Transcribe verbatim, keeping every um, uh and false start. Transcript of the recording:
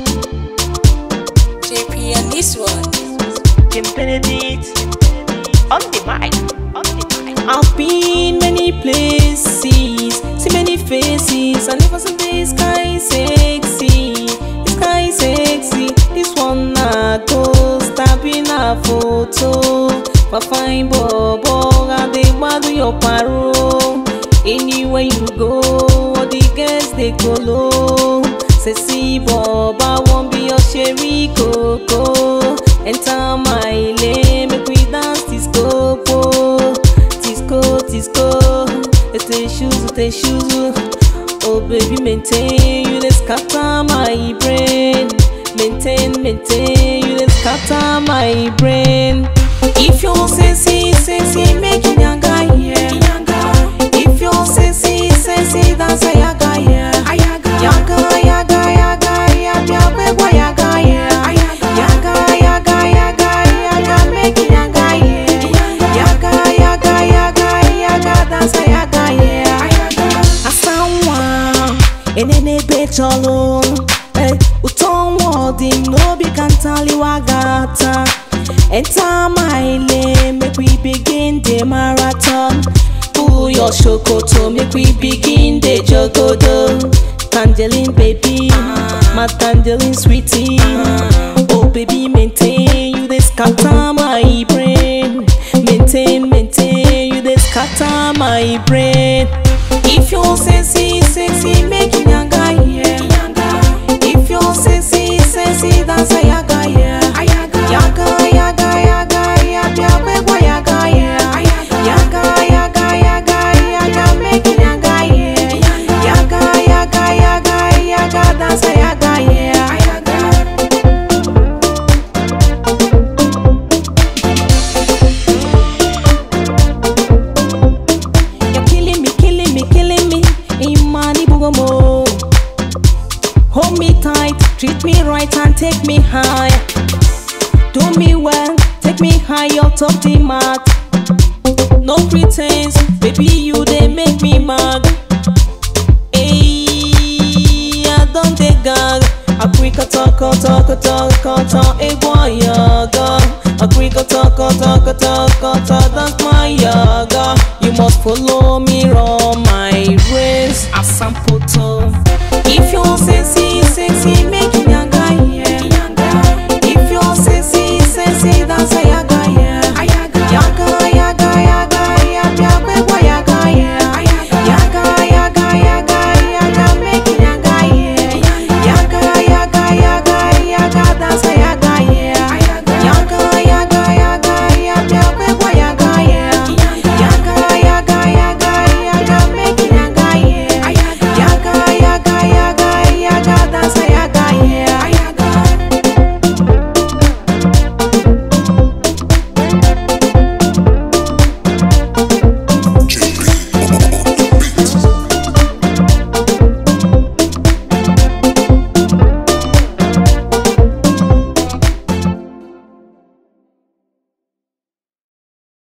J P and this one. Benedict on the mic, on the mic. I've been many places, see many faces. I never seen this guy sexy, this guy sexy. This one I go stabbing a photo, but fine bobo, and they want your paro. Anywhere you go, all the girls they go low. Sexy boba won't be your sherry coco. Enter my lane, make we dance disco, disco, disco. It's the shoes, it's the shoes. Oh baby, maintain, you just scatter my brain. Maintain, maintain, you just scatter my brain. If you're sexy, sexy, make it Ayaga, yeah. If you're sexy, sexy, dance Ayaga, yeah. Ayaga, Ayaga, Ayaga, Ayaga, Ayaga, Ayaga, yeah. Ayaga, Ayaga, Ayaga, Ayaga, make it Ayaga, yeah. Ayaga, Ayaga, Ayaga, Ayaga, dance Ayaga, yeah. Asawa, enene betolo, eh, uton wodi no be kantali wagata. Enter my lane, make we begin the marathon. Pull your shokoto, make we begin the jogodo. Tangerine baby, uh, my tangerine sweetie. Uh, oh baby, maintain, you dey scatter my brain. Maintain, maintain, you dey scatter my brain. If you're sexy, sexy, make it Ayaga, yeah. If you're sexy, sexy, dance Ayaga, yeah. Ayaga, Ayaga, Ayaga, Ayaga, Ayaga, yeah. Ayaga, Ayaga, Ayaga, Ayaga, make it Ayaga, yeah. Ayaga, Ayaga, Ayaga, Ayaga, dance Ayaga, yeah. You're killing me, killing me, killing me. Imani bugomo. Hold me tight, treat me right and take me high. Do me well, take me high, on top the mat. No pretense, baby, you they make me mad. Hey, I don't take gag. A quick talk, talk, talk, talk, talk, a boy Ayaga. A quick talk, talk, talk, talk, that's my Ayaga. You must follow me wrong.